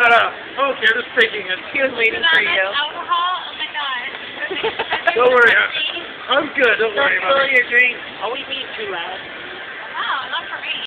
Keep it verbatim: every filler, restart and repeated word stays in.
No, no. Okay, I'm just faking it. He was waiting for you. Alcohol? Oh my god. Don't worry. I'm good. Don't Don't worry about spill it. your drink. Oh, we need too loud. Wow, not for me.